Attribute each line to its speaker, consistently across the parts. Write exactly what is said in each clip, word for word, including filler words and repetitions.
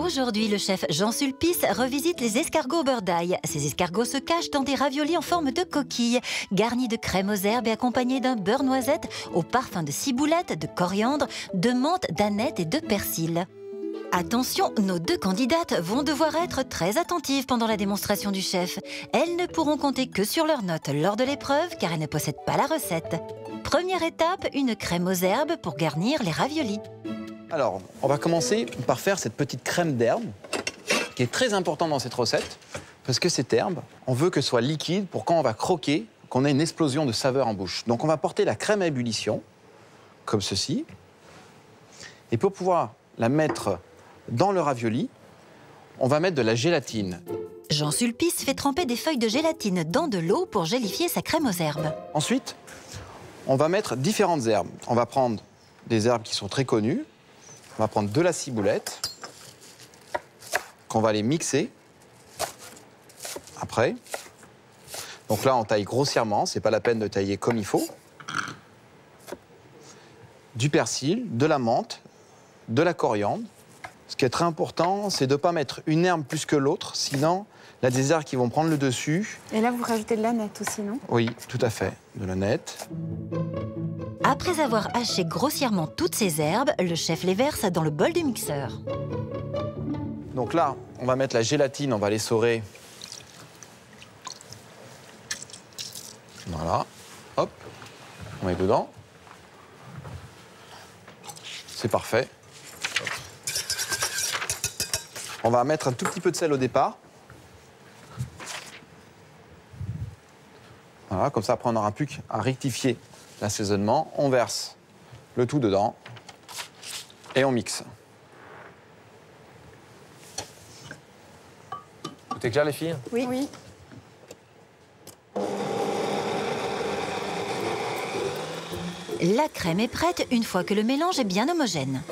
Speaker 1: Aujourd'hui, le chef Jean Sulpice revisite les escargots au beurre d'ail. Ces escargots se cachent dans des raviolis en forme de coquille, garnis de crème aux herbes et accompagnés d'un beurre noisette au parfum de ciboulette, de coriandre, de menthe, d'aneth et de persil. Attention, nos deux candidates vont devoir être très attentives pendant la démonstration du chef. Elles ne pourront compter que sur leurs notes lors de l'épreuve car elles ne possèdent pas la recette. Première étape, une crème aux herbes pour garnir les raviolis.
Speaker 2: Alors, on va commencer par faire cette petite crème d'herbe qui est très importante dans cette recette parce que cette herbe, on veut qu'elle soit liquide pour quand on va croquer, qu'on ait une explosion de saveur en bouche. Donc on va porter la crème à ébullition, comme ceci. Et pour pouvoir la mettre dans le ravioli, on va mettre de la gélatine.
Speaker 1: Jean Sulpice fait tremper des feuilles de gélatine dans de l'eau pour gélifier sa crème aux herbes.
Speaker 2: Ensuite, on va mettre différentes herbes. On va prendre des herbes qui sont très connues. On va prendre de la ciboulette, qu'on va les mixer après. Donc là, on taille grossièrement, c'est pas la peine de tailler comme il faut. Du persil, de la menthe, de la coriandre. Ce qui est très important, c'est de ne pas mettre une herbe plus que l'autre, sinon, il y a des herbes qui vont prendre le dessus.
Speaker 3: Et là, vous rajoutez de l'aneth aussi, non?
Speaker 2: Oui, tout à fait, de l'aneth.
Speaker 1: Après avoir haché grossièrement toutes ces herbes, le chef les verse dans le bol du mixeur.
Speaker 2: Donc là, on va mettre la gélatine, on va l'essorer. Voilà, hop, on met dedans. C'est parfait. On va mettre un tout petit peu de sel au départ. Voilà, comme ça, après, on n'aura plus qu'à rectifier l'assaisonnement. On verse le tout dedans et on mixe.
Speaker 4: Tout est clair, les filles?
Speaker 3: Oui. Oui.
Speaker 1: La crème est prête une fois que le mélange est bien homogène.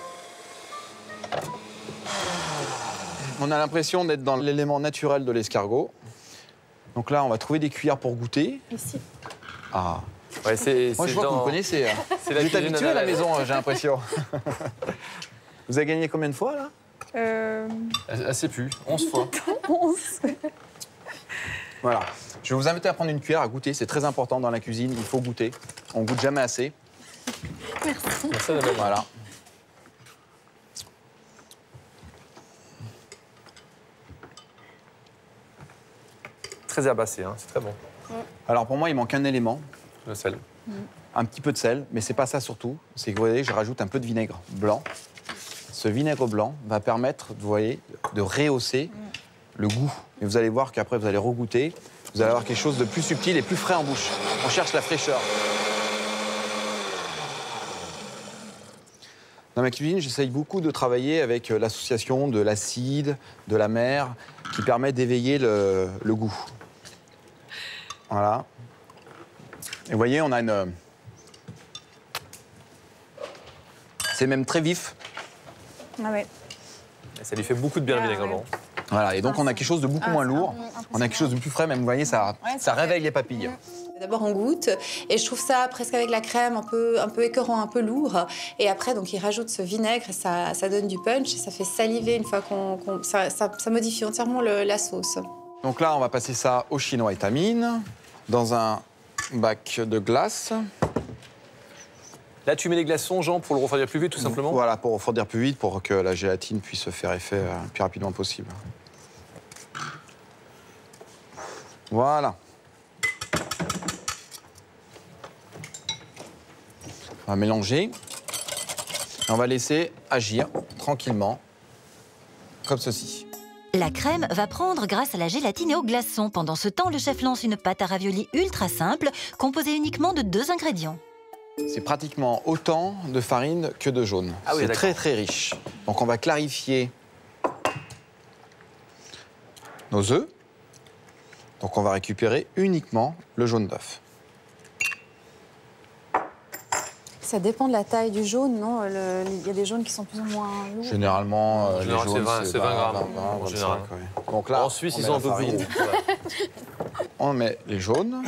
Speaker 2: On a l'impression d'être dans l'élément naturel de l'escargot. Donc là, on va trouver des cuillères pour goûter.
Speaker 3: Ici.
Speaker 2: Ah.
Speaker 4: Ouais, c'est,
Speaker 2: Moi, je vois
Speaker 4: dans...
Speaker 2: que vous connaissez. Hein.
Speaker 4: C'est la
Speaker 2: vous êtes
Speaker 4: cuisine
Speaker 2: habitué à la
Speaker 4: à la-
Speaker 2: maison, j'ai l'impression. Vous avez gagné combien de fois, là?
Speaker 3: Euh...
Speaker 4: Assez plus, onze fois.
Speaker 3: onze.
Speaker 2: Voilà. Je vais vous inviter à prendre une cuillère à goûter. C'est très important dans la cuisine. Il faut goûter. On goûte jamais assez.
Speaker 3: Merci.
Speaker 4: Merci, Annabelle.
Speaker 2: Voilà.
Speaker 4: Très herbacé, hein, c'est très bon.
Speaker 2: Alors pour moi, il manque un élément.
Speaker 4: Le sel.
Speaker 2: Un petit peu de sel, mais c'est pas ça surtout. C'est que vous voyez, je rajoute un peu de vinaigre blanc. Ce vinaigre blanc va permettre, vous voyez, de rehausser le goût. Et vous allez voir qu'après, vous allez regoûter. Vous allez avoir quelque chose de plus subtil et plus frais en bouche. On cherche la fraîcheur. Dans ma cuisine, j'essaye beaucoup de travailler avec l'association de l'acide, de la mer, qui permet d'éveiller le, le goût. Voilà. Et vous voyez, on a une... C'est même très vif.
Speaker 3: Ah ouais.
Speaker 4: Et ça lui fait beaucoup de bien, le
Speaker 3: Ah,
Speaker 4: vinaigre
Speaker 3: ouais.
Speaker 4: blanc.
Speaker 2: Voilà, et donc on a quelque chose de beaucoup
Speaker 3: Ah,
Speaker 2: moins
Speaker 3: c'est
Speaker 2: lourd.
Speaker 3: impressionnant.
Speaker 2: On a quelque chose de plus frais, même, vous voyez, ça,
Speaker 3: Ouais,
Speaker 2: ça
Speaker 3: ça fait-
Speaker 2: réveille les papilles.
Speaker 5: D'abord on goûte et je trouve ça presque avec la crème un peu, un peu écœurant, un peu lourd. Et après donc il rajoute ce vinaigre et ça, ça donne du punch et ça fait saliver une fois qu'on... qu'on- ça, ça, ça modifie entièrement le- la sauce.
Speaker 2: Donc là, on va passer ça au chinois étamine, dans un bac de glace.
Speaker 4: Là, tu mets les glaçons, Jean, pour le refroidir plus vite, tout simplement.
Speaker 2: Voilà, pour refroidir plus vite, pour que la gélatine puisse faire effet euh, le plus rapidement possible. Voilà. On va mélanger. Et on va laisser agir tranquillement, comme ceci.
Speaker 1: La crème va prendre grâce à la gélatine et au glaçon. Pendant ce temps, le chef lance une pâte à ravioli ultra simple, composée uniquement de deux ingrédients.
Speaker 2: C'est pratiquement autant de farine que de jaune.
Speaker 4: Ah oui,
Speaker 2: c'est
Speaker 4: d'accord.
Speaker 2: très très riche. Donc on va clarifier nos œufs. Donc on va récupérer uniquement le jaune d'œuf.
Speaker 3: Ça dépend de la taille du jaune, non? Le- Il y a des jaunes qui sont plus ou moins lourds.
Speaker 2: Généralement, euh,
Speaker 4: En général,
Speaker 2: les
Speaker 4: c'est
Speaker 2: jaunes,
Speaker 4: vingt- c'est vingt grammes, en
Speaker 2: vingt,
Speaker 4: général.
Speaker 2: vingt-cinq, ouais. Donc là,
Speaker 4: En Suisse,
Speaker 2: on
Speaker 4: ils
Speaker 2: met
Speaker 4: ont
Speaker 2: la
Speaker 4: un peu plus
Speaker 2: farine.
Speaker 4: gros. Ouais.
Speaker 2: On met les jaunes,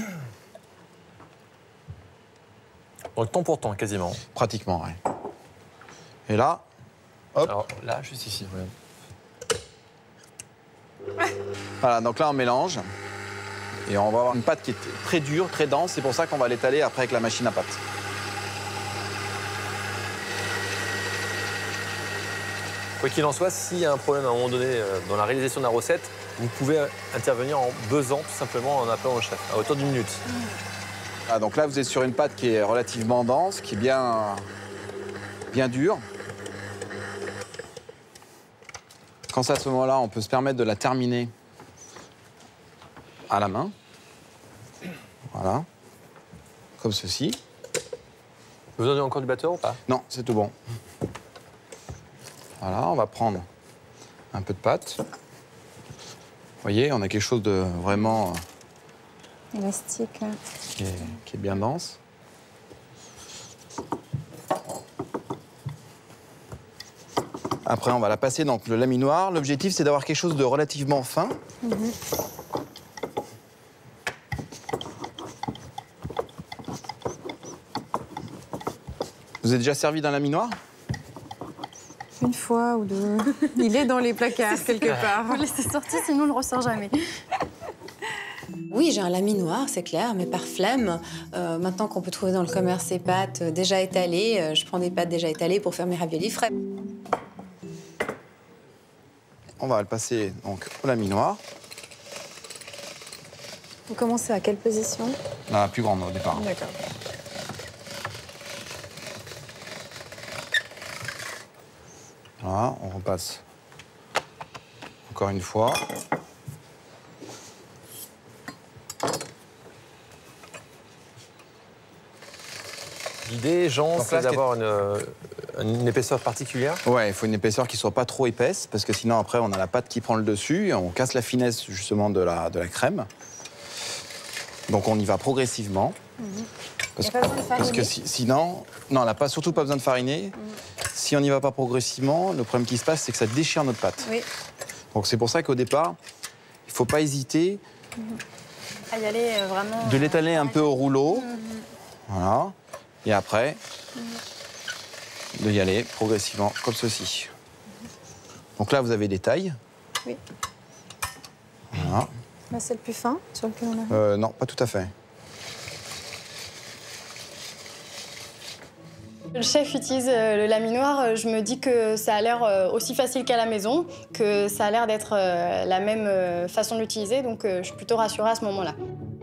Speaker 4: Donc, temps pour temps, quasiment.
Speaker 2: pratiquement, ouais. Et là, hop,
Speaker 4: Alors là, juste ici, regarde.
Speaker 2: Voilà, donc là, on mélange. Et on va avoir une pâte qui est très dure, très dense. C'est pour ça qu'on va l'étaler après avec la machine à pâte.
Speaker 4: Quoi qu'il en soit, s'il y a un problème à un moment donné euh, dans la réalisation de la recette, vous pouvez intervenir en buzzant tout simplement en appelant le chef, à hauteur d'une minute.
Speaker 2: Ah, donc là, vous êtes sur une pâte qui est relativement dense, qui est bien, bien dure. Quand c'est à ce moment-là, on peut se permettre de la terminer à la main. Voilà. Comme ceci.
Speaker 4: Vous en avez encore du batteur ou pas?
Speaker 2: Non, c'est tout bon. Voilà, on va prendre un peu de pâte. Vous voyez, on a quelque chose de vraiment
Speaker 3: Élastique. Ouais.
Speaker 2: qui est, qui est bien dense. Après, on va la passer dans le laminoir. L'objectif, c'est d'avoir quelque chose de relativement fin. Mm-hmm. Vous êtes déjà servi d'un laminoir?
Speaker 3: Une fois ou deux. Il est dans les placards quelque part.
Speaker 6: Vous laissez sortir, sinon on ne le ressort jamais.
Speaker 5: Oui, j'ai un laminoir, c'est clair, mais par flemme. Euh, maintenant qu'on peut trouver dans le commerce ces pâtes euh, déjà étalées, euh, je prends des pâtes déjà étalées pour faire mes raviolis frais.
Speaker 2: On va le passer donc au laminoir.
Speaker 3: Vous commencez à quelle position?
Speaker 2: La plus grande au départ.
Speaker 3: D'accord.
Speaker 2: Voilà, on repasse encore une fois.
Speaker 4: L'idée, Jean,
Speaker 2: Donc
Speaker 4: c'est
Speaker 2: là,
Speaker 4: d'avoir une, une épaisseur particulière.
Speaker 2: Ouais, il faut une épaisseur qui soit pas trop épaisse, parce que sinon après on a la pâte qui prend le dessus et on casse la finesse justement de la, de la crème. Donc on y va progressivement. Mmh. Parce,
Speaker 5: y a pas besoin de fariner.
Speaker 2: parce que si, sinon, non, on n'a pas, surtout pas besoin de fariner. Mmh. Si on n'y va pas progressivement, le problème qui se passe, c'est que ça déchire notre pâte.
Speaker 3: Oui.
Speaker 2: Donc c'est pour ça qu'au départ, il ne faut pas hésiter
Speaker 6: Mmh. À y aller euh, vraiment.
Speaker 2: de l'étaler un peu au rouleau.
Speaker 6: Mmh.
Speaker 2: Voilà. Et après, de y aller progressivement, comme ceci. Donc là, vous avez des tailles.
Speaker 3: Oui.
Speaker 2: Voilà.
Speaker 3: Là, c'est le plus fin sur lequel on a.
Speaker 2: Euh, non, pas tout à fait.
Speaker 6: Le chef utilise le laminoir, je me dis que ça a l'air aussi facile qu'à la maison, que ça a l'air d'être la même façon de l'utiliser, donc je suis plutôt rassurée à ce moment-là.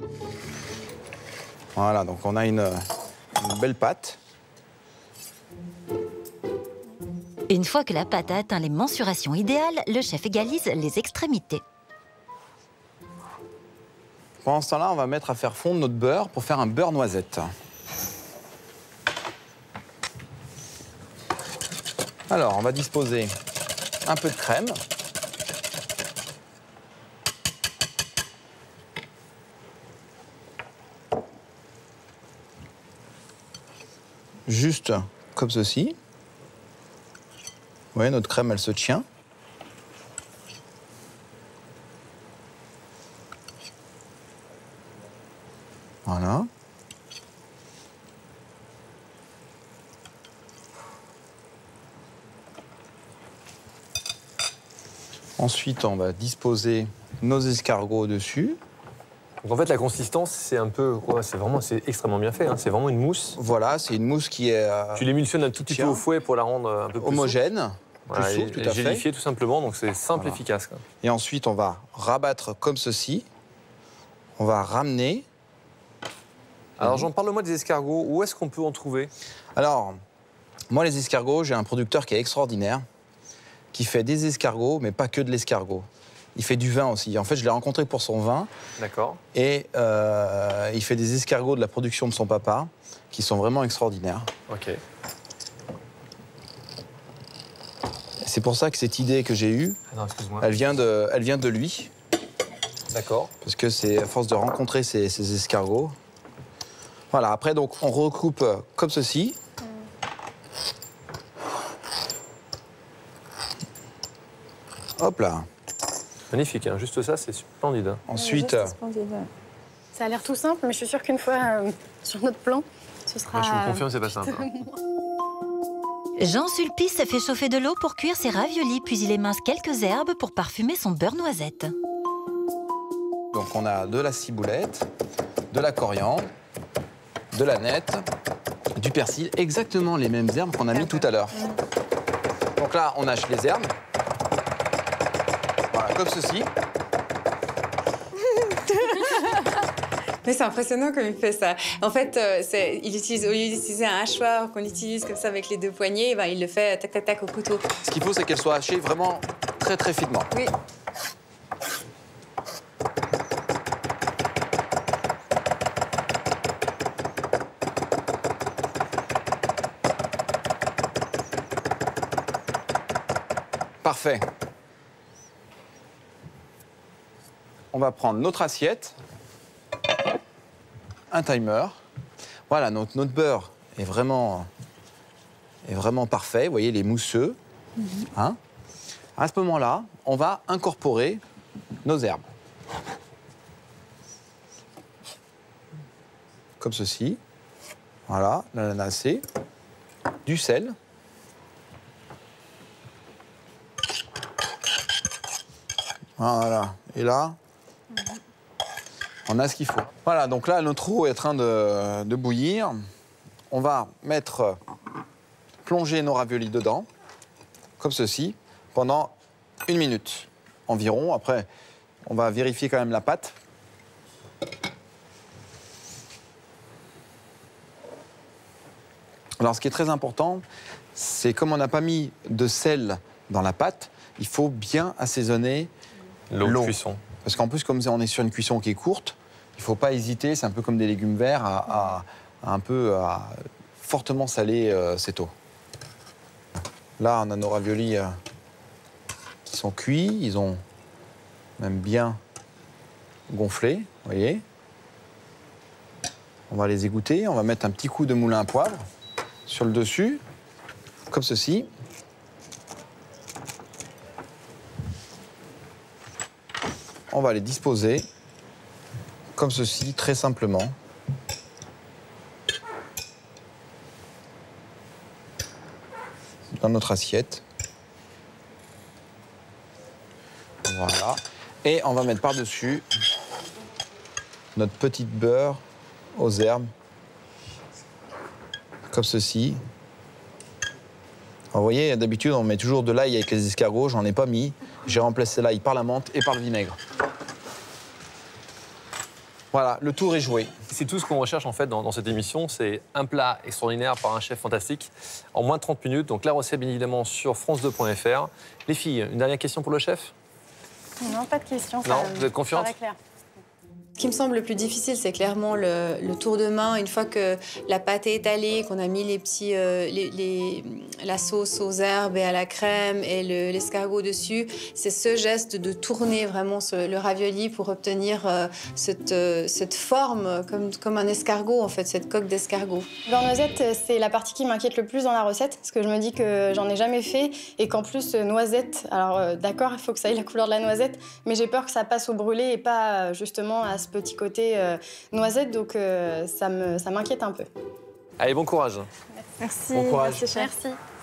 Speaker 2: Voilà, donc on a une, une belle pâte.
Speaker 1: Une fois que la pâte a atteint les mensurations idéales, le chef égalise les extrémités.
Speaker 2: Pendant ce temps-là, on va mettre à faire fondre notre beurre pour faire un beurre noisette. Alors, on va disposer un peu de crème. Juste comme ceci. Vous voyez, notre crème, elle se tient. Voilà. Ensuite, on va disposer nos escargots dessus.
Speaker 4: Donc en fait, la consistance, c'est un peu, ouais, c'est vraiment, c'est extrêmement bien fait. Hein. C'est vraiment une mousse.
Speaker 2: Voilà, c'est une mousse qui est euh,
Speaker 4: Tu l'émulsionnes un tout petit peu au fouet pour la rendre un peu plus
Speaker 2: homogène,
Speaker 4: Voilà,
Speaker 2: plus souple,
Speaker 4: et,
Speaker 2: tout à
Speaker 4: et gélifiée
Speaker 2: fait.
Speaker 4: tout simplement, donc c'est simple,
Speaker 2: Voilà.
Speaker 4: efficace. Quoi.
Speaker 2: Et ensuite, on va rabattre comme ceci. On va ramener.
Speaker 4: Alors Jean, parle-moi des escargots. Où est-ce qu'on peut en trouver?
Speaker 2: Alors, moi, les escargots, j'ai un producteur qui est extraordinaire, qui fait des escargots, mais pas que de l'escargot. Il fait du vin aussi. En fait, je l'ai rencontré pour son vin.
Speaker 4: D'accord.
Speaker 2: Et euh, il fait des escargots de la production de son papa, qui sont vraiment extraordinaires.
Speaker 4: Ok.
Speaker 2: C'est pour ça que cette idée que j'ai eue,
Speaker 4: Ah non, excuse-moi.
Speaker 2: elle vient de, elle vient de lui.
Speaker 4: D'accord.
Speaker 2: Parce que c'est à force de rencontrer ces, ces escargots. Voilà, après, donc, on recoupe comme ceci. Hop là.
Speaker 4: Magnifique, hein. Juste ça, c'est splendide. Hein.
Speaker 2: Ensuite,
Speaker 3: Ouais, c'est splendide, ouais.
Speaker 6: Ça a l'air tout simple, mais je suis sûre qu'une fois euh, sur notre plan, ce sera.
Speaker 4: Moi, je vous confirme, c'est pas simple. hein.
Speaker 1: Jean Sulpice fait chauffer de l'eau pour cuire ses raviolis, puis il émince quelques herbes pour parfumer son beurre noisette.
Speaker 2: Donc on a de la ciboulette, de la coriandre, de l'aneth, du persil, exactement les mêmes herbes qu'on a mis tout à l'heure. Donc là, on hache les herbes. Voilà, comme ceci.
Speaker 5: Mais c'est impressionnant comme il fait ça. En fait, euh, il utilise, au lieu d'utiliser un hachoir qu'on utilise comme ça avec les deux poignets, ben, il le fait tac tac tac au couteau.
Speaker 2: Ce qu'il faut, c'est qu'elle soit hachée vraiment très très finement.
Speaker 5: Oui.
Speaker 2: Parfait. On va prendre notre assiette, un timer. Voilà, notre, notre beurre est vraiment, est vraiment parfait. Vous voyez, il est mousseux. Mm-hmm. Hein? À ce moment-là, on va incorporer nos herbes. Comme ceci. Voilà, l'ananacée, du sel. Voilà, et là, on a ce qu'il faut. Voilà, donc là, notre eau est en train de, de bouillir. On va mettre, plonger nos raviolis dedans, comme ceci, pendant une minute environ. Après, on va vérifier quand même la pâte. Alors, ce qui est très important, c'est comme on n'a pas mis de sel dans la pâte, il faut bien assaisonner
Speaker 4: l'eau de cuisson.
Speaker 2: Parce qu'en plus, comme on est sur une cuisson qui est courte, il ne faut pas hésiter, c'est un peu comme des légumes verts, à, à, à un peu à fortement saler euh, cette eau. Là, on a nos raviolis euh, qui sont cuits, ils ont même bien gonflé, vous voyez. On va les égoutter, on va mettre un petit coup de moulin à poivre sur le dessus, comme ceci. On va les disposer comme ceci, très simplement. Dans notre assiette. Voilà. Et on va mettre par-dessus notre petite beurre aux herbes. Comme ceci. Alors, vous voyez, d'habitude, on met toujours de l'ail avec les escargots. J'en ai pas mis. J'ai remplacé l'ail par la menthe et par le vinaigre. Voilà, le tour est joué.
Speaker 4: C'est tout ce qu'on recherche en fait dans, dans cette émission, c'est un plat extraordinaire par un chef fantastique en moins de trente minutes. Donc la recette bien évidemment sur france deux point F R. Les filles, une dernière question pour le chef?
Speaker 6: Non, pas de question.
Speaker 4: Non, vous êtes confiante?
Speaker 5: Ce qui me semble le plus difficile, c'est clairement le, le tour de main. Une fois que la pâte est étalée, qu'on a mis les petits, euh, les, les, la sauce aux herbes et à la crème et le, l'escargot dessus, c'est ce geste de tourner vraiment ce, le ravioli pour obtenir euh, cette, euh, cette forme comme, comme un escargot, en fait, cette coque d'escargot.
Speaker 6: Beurre noisette, c'est la partie qui m'inquiète le plus dans la recette, parce que je me dis que j'en ai jamais fait et qu'en plus, noisette, alors euh, d'accord, il faut que ça ait la couleur de la noisette, mais j'ai peur que ça passe au brûlé et pas justement à ce petit côté euh, noisette, donc euh, ça me, ça m'inquiète un peu.
Speaker 4: Allez, bon courage.
Speaker 6: Merci,
Speaker 4: bon courage.
Speaker 6: merci, cher. Merci.